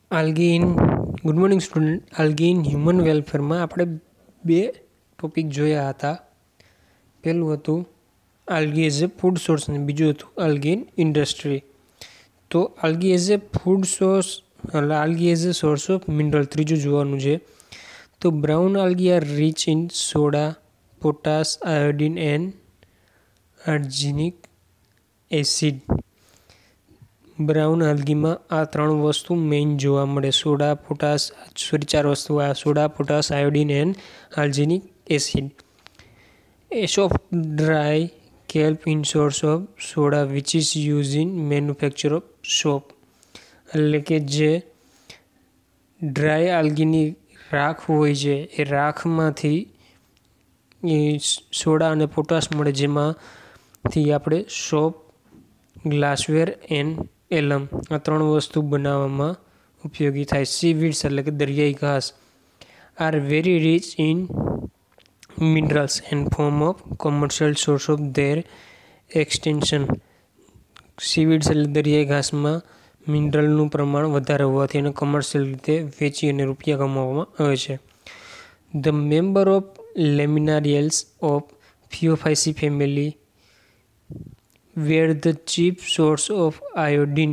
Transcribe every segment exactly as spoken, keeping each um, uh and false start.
Algae in good morning student. Algae in human વેલફેરમાં આપણે બે ટોપિક જોયા હતા. પહેલું હતું algae as a food source અને બીજું હતું આલ્ગી ઇન ઇન્ડસ્ટ્રી. તો algae as a food source એટલે algae as a source of mineral ત્રીજું જોવાનું છે. તો brown algae are rich in soda, potash, iodine and alginic acid. Brown આલ્ગીમાં આ ત્રણ વસ્તુ મેઇન જોવા મળે: સોડા, પોટાશ, સોરી ચાર વસ્તુ આ soda, potash, iodine and alginic acid. A soft dry kelp in source of soda which is use in manufacture of soap. એટલે કે જે ડ્રાય આલ્ગીની રાખ હોય છે એ રાખમાંથી એ સોડા અને પોટાશ મળે, જેમાંથી આપણે સોપ, ગ્લાસવેર એન્ડ એલમ આ ત્રણ વસ્તુ બનાવવામાં ઉપયોગી થાય. સીવીડ્સ એટલે કે દરિયાઈ ઘાસ are very rich in minerals and form of commercial source of their extension. Seaweeds એટલે દરિયાઈ ઘાસમાં મિનરલનું પ્રમાણ વધારે હોવાથી અને કોમર્શિયલ રીતે વેચી અને રૂપિયા કમાવામાં આવે છે. The member of laminariales of phaeophyceae family were the chief source of iodine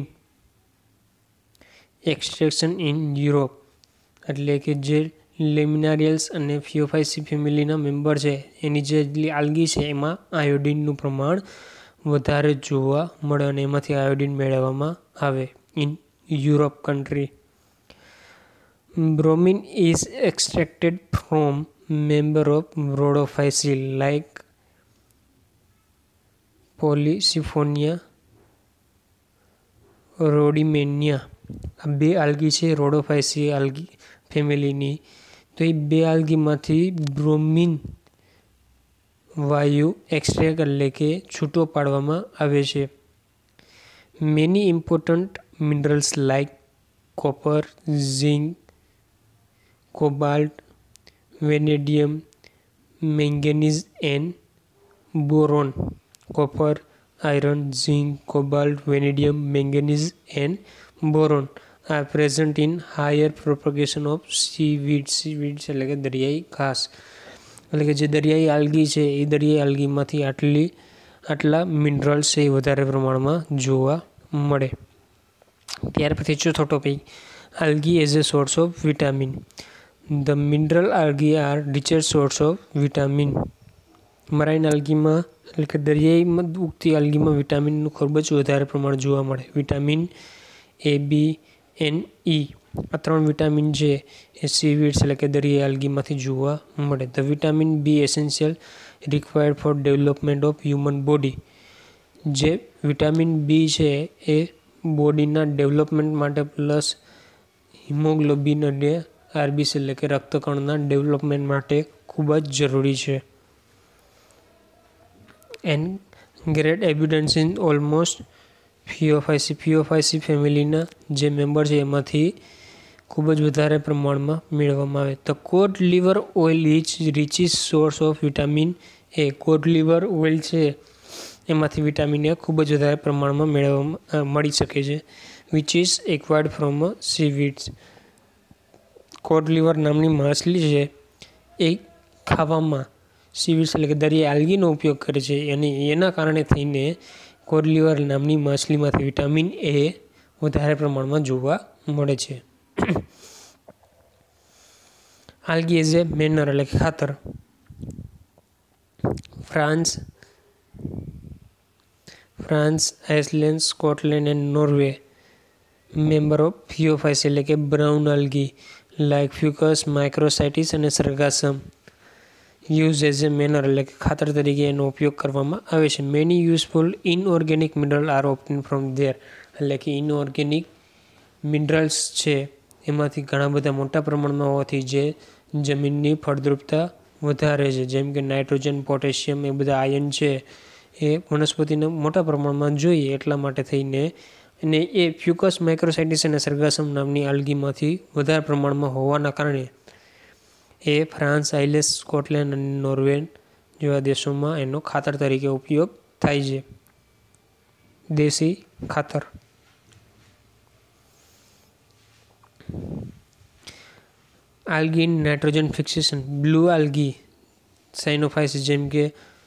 extraction in Europe. એટલે કે જે લેમિનારિયલ્સ અને ફિયોફાઇસી ફેમિલીના મેમ્બર છે એની જે આલ્ગી છે એમાં આયોડિનનું પ્રમાણ વધારે જોવા મળે અને એમાંથી આયોડિન મેળવવામાં આવે in Europe country. Bromine is extracted from member of rhodophyceae like polysiphonia, rhodymenia. આ બે આલ્ગી છે રોડોફાઇસી આલ્ગી ફેમિલીની. તો એ બે આલ્ગીમાંથી બ્રોમિન વાયુ એક્સટ્રેક્ટ એટલે કે છૂટો પાડવામાં આવે છે. Many important minerals like copper, zinc, cobalt, vanadium, manganese and boron. Copper, iron, zinc, cobalt, vanadium, manganese and boron are present in higher propagation of seaweeds. Seaweeds એટલે કે દરિયાઈ ઘાસ. એટલે કે જે દરિયાઈ આલ્ગી છે એ દરિયાઈ આલ્ગીમાંથી આટલી આટલા મિનરલ્સ છે એ વધારે પ્રમાણમાં જોવા મળે. ત્યાર પછી ચોથો topic algae as a source of vitamin. The mineral algae are richer source of vitamin. Marine આલ્ગીમાં એટલે કે દરિયાઈમાં ઉગતી આલ્ગીમાં વિટામિનનું ખૂબ જ વધારે પ્રમાણ જોવા મળે. વિટામિન એ, બી એન્ડ ઈ આ ત્રણ વિટામિન છે એ સીવીડ્સ એટલે કે દરિયાઈ આલ્ગીમાંથી જોવા મળે. The vitamin B essential required for development of human body. જે વિટામિન બી છે એ બોડીના ડેવલપમેન્ટ માટે પ્લસ હિમોગ્લોબિન અને આરબીસી એટલે કે રક્તકણના ડેવલપમેન્ટ માટે ખૂબ જ જરૂરી છે. And great evidence in almost phaeophyceae phaeophyceae ફેમિલીના જે મેમ્બર છે એમાંથી ખૂબ જ વધારે પ્રમાણમાં મેળવવામાં આવે. The cod liver oil is richest source of vitamin A. Cod liver oil છે એમાંથી વિટામિન એ ખૂબ જ વધારે પ્રમાણમાં મેળવવામાં મળી શકે છે. Which is acquired from seaweeds. Cod liver નામની માછલી છે એ ખાવામાં સીવીડ્સ એટલે કે દરિયાઈ આલ્ગીનો ઉપયોગ કરે છે અને એના કારણે થઈને કોડ લીવર નામની માછલીમાંથી વિટામિન એ વધારે પ્રમાણમાં જોવા મળે છે. આલ્ગી એઝ એ મેનર એટલે કે ખાતર. France France Iceland, Scotland and Norway member of phaeophyceae એટલે કે brown algae like fucus, macrocystis અને sargassum use as a manure એટલે કે ખાતર તરીકે એનો ઉપયોગ કરવામાં આવે છે. Many useful inorganic mineral are obtain from there. એટલે કે ઇનઓર્ગેનિક મિનરલ્સ છે એમાંથી ઘણા બધા મોટા પ્રમાણમાં હોવાથી જે જમીનની ફળદ્રુપતા વધારે છે, જેમ કે નાઇટ્રોજન, પોટેશિયમ એ બધા આયન છે એ વનસ્પતિને મોટા પ્રમાણમાં જોઈએ એટલા માટે થઈને અને એ ફ્યુકસ, માઇક્રોસાઇટિસ અને સરગાસમ નામની આલ્ગીમાંથી વધારે પ્રમાણમાં હોવાના કારણે એ ફ્રાન્સ, આઇસલેન્ડ, સ્કોટલેન્ડ અને નોર્વે જેવા દેશોમાં એનો ખાતર તરીકે ઉપયોગ થાય છે. દેશી ખાતર. Algae in nitrogen fixation. Blue algae cyanophyceae જેમ કે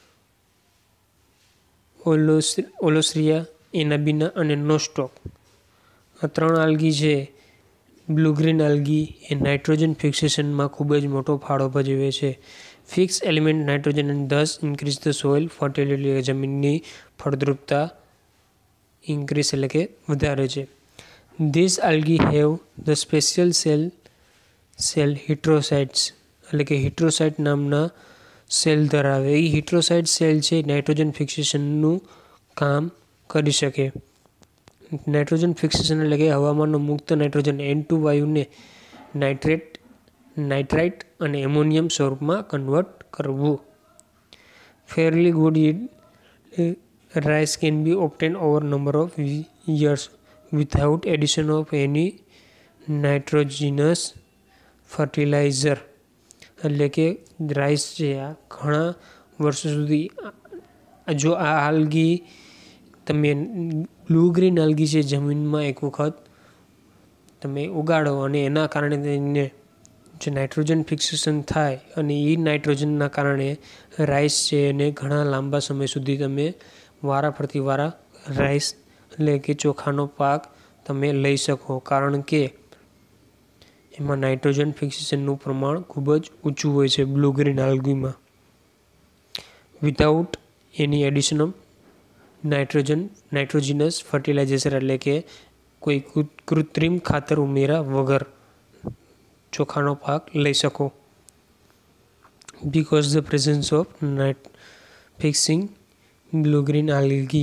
ઓલોસરિયા, એનાબિના અને નોસ્ટોક. આ ત્રણ આલ્ગી છે બ્લુ ગ્રીન આલ્ગી એ નાઇટ્રોજન ફિક્સેશનમાં ખૂબ જ મોટો ફાળો ભજવે છે. Fix element nitrogen and thus increase the soil fertility. જમીનની ફળદ્રુપતા ઇન્ક્રીઝ એટલે કે વધારે છે. This algae have the special cell cell heterocytes એટલે કે હિટ્રોસાઇટ નામના સેલ ધરાવે. એ હિટ્રોસાઇટ સેલ છે નાઇટ્રોજન ફિક્સેશનનું કામ કરી શકે. નાઇટ્રોજન ફિક્સેશન એટલે કે હવામાનનો મુક્ત નાઇટ્રોજન એન ટુ વાયુને નાઇટ્રેટ નાઇટ્રાઇટ અને એમોનિયમ સ્વરૂપમાં કન્વર્ટ કરવું. Fairly good yield rice can be obtain over number of years without addition of any nitrogenous fertiliser. એટલે કે રાઈસ છે આ ઘણા વર્ષો સુધી જો આ આલ્ગી તમે બ્લુ ગ્રીન આલ્ગી છે જમીનમાં એક વખત તમે ઉગાડો અને એના કારણે તેને જે નાઇટ્રોજન ફિક્સેશન થાય અને એ નાઇટ્રોજનના કારણે રાઈસ છે એને ઘણા લાંબા સમય સુધી તમે વારા ફરતી વારા રાઈસ એટલે કે ચોખાનો પાક તમે લઈ શકો, કારણ કે એમાં નાઇટ્રોજન ફિક્સેશનનું પ્રમાણ ખૂબ જ ઊંચું હોય છે બ્લુ ગ્રીન આલ્ગીમાં. Without any addition of nitrogen nitrogenous fertilisation એટલે કે કોઈ કૃત્રિમ ખાતર ઉમેરા વગર ચોખાનો પાક લઈ શકો. Because the presence of night fixing blue green algae.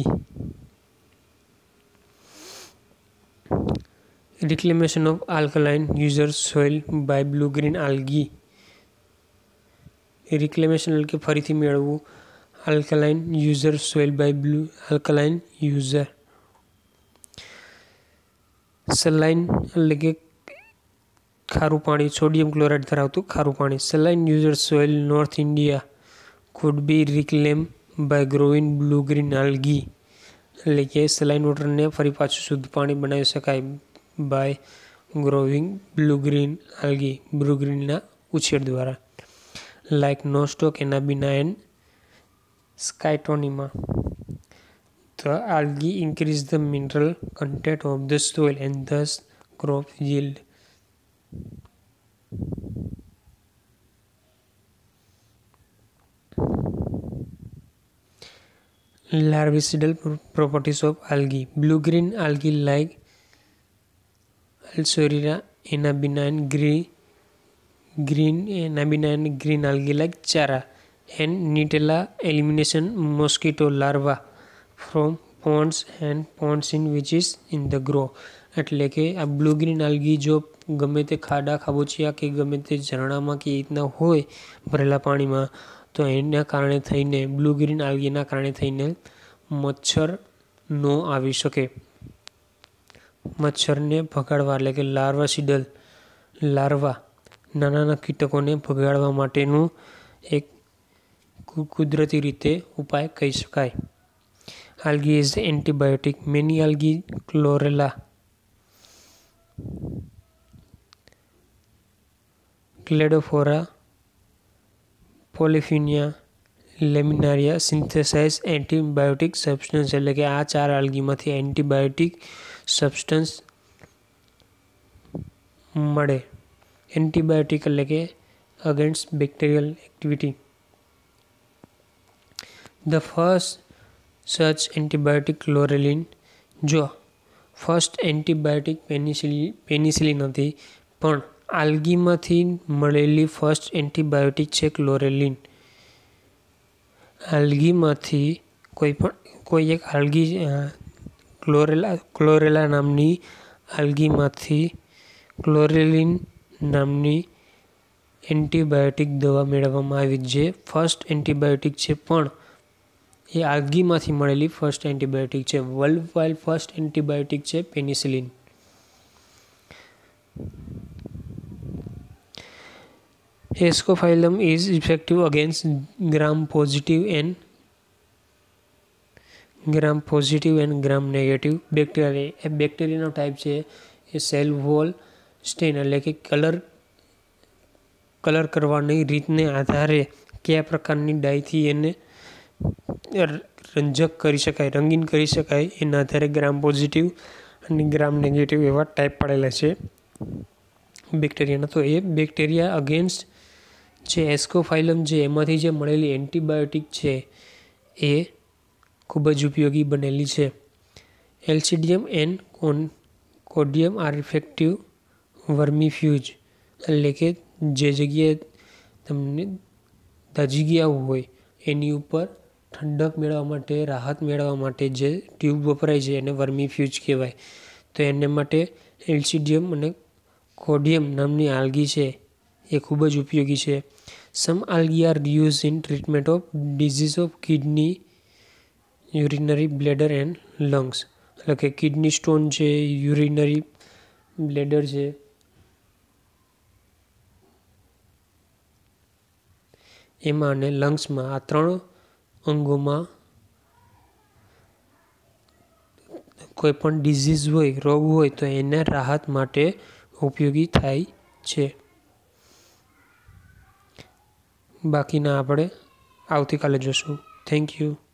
Reclamation of alkaline user soil by blue green algae. Reclamation એટલે કે ફરીથી મેળવવું alkaline user soil by blue alkaline user. Saline એટલે કે ખારું પાણી, સોડિયમ ક્લોરાઇડ ધરાવતું ખારું પાણી. Saline user soil North India could be reclaimed by growing blue green algae. એટલે કે સલાઇન વોટરને ફરી પાછું શુદ્ધ પાણી બનાવી શકાય by growing blue green algae blue ગ્રીનના ઉછેર દ્વારા. Like nostoc, anabaena and scytonema. The algae increase the mineral content of the soil and thus crop yield. Larvicidal properties of algae. Blue green algae like Alsoria, Enabina and green green Enabina and green algae like Chara and Nitella elimination mosquito larva from ponds and ponds in which is in the grow. એટલે કે આ blue green algae જો ગમે તે ખાડા ખાબોચિયા કે ગમે તે ઝરણામાં કે એ રીતના હોય ભરેલા પાણીમાં તો એના કારણે થઈને બ્લુ ગ્રીન આલ્ગીના કારણે થઈને મચ્છર ન આવી શકે. મચ્છરને ભગાડવા એટલે કે લાર્વાસિડલ લાર્વા નાના નાના કીટકોને ભગાડવા માટેનું એક કુદરતી રીતે ઉપાય કહી શકાય. Algae is antibiotic. Many algae chlorella cladophora polysiphonia laminaria synthesise antibiotic substance. એટલે કે આ ચાર આલ્ગીમાંથી એન્ટીબાયોટિક સબસ્ટન્સ મળે. એન્ટીબાયોટિક એટલે કે against bacterial activity. The first such antibiotic chlorellin. જો ફર્સ્ટ એન્ટીબાયોટિક પેનિસિલિન પેનિસિલિન હતી પણ આલ્ગીમાંથી મળેલી ફર્સ્ટ એન્ટીબાયોટિક છે ક્લોરેલિન. આલ્ગીમાંથી કોઈ પણ કોઈ એક આલ્ગી ક્લોરેલા ક્લોરેલા નામની આલ્ગીમાંથી ક્લોરેલિન નામની એન્ટીબાયોટિક દવા મેળવવામાં આવી જે ફર્સ્ટ એન્ટીબાયોટિક છે પણ એ આલ્ગીમાંથી મળેલી ફર્સ્ટ એન્ટીબાયોટિક છે. વર્લ્ડ વાઇડ ફર્સ્ટ એન્ટીબાયોટિક છે penicillin. Ascophyllum is effective against gram positive and gram positive and gram negative bacteria. એ બેક્ટેરિયાનો ટાઈપ છે એ સેલ વોલ સ્ટેન એટલે કે કલર કલર કરવાની રીતને આધારે કયા પ્રકારની ડાયથી એને રંજક કરી શકાય, રંગીન કરી શકાય, એના આધારે ગ્રામ પોઝિટિવ અને ગ્રામ નેગેટિવ એવા ટાઈપ પાડેલા છે બેક્ટેરિયાના. તો એ બેક્ટેરિયા અગેન્સ્ટ જે એસ્કોફાઇલમ છે એમાંથી જે મળેલી એન્ટીબાયોટિક છે એ ખૂબ જ ઉપયોગી બનેલી છે. એલ્સિડિયમ એન્ડ કોન કોડિયમ આર ઇફેક્ટિવ વર્મીફ્યુજ એટલે કે જે જગ્યાએ તમને દાઝી ગયા હોય એની ઉપર ઠંડક મેળવવા માટે, રાહત મેળવવા માટે જે ટ્યુબ વપરાય છે એને વર્મીફ્યુજ કહેવાય. તો એને માટે એલ્સિડિયમ અને કોડિયમ નામની આલ્ગી છે એ ખૂબ જ ઉપયોગી છે. Some algae are use in treatment of disease of kidney, urinary bladder and lungs એટલે કે કિડની સ્ટોન છે, યુરિનરી બ્લેડર છે, એમાં અને લંગ્સમાં આ ત્રણ અંગોમાં કોઈ પણ ડિઝીઝ હોય, રોગ હોય તો એને રાહત માટે ઉપયોગી થાય છે. બાકીના આપણે આવતીકાલે જોશું. Thank you.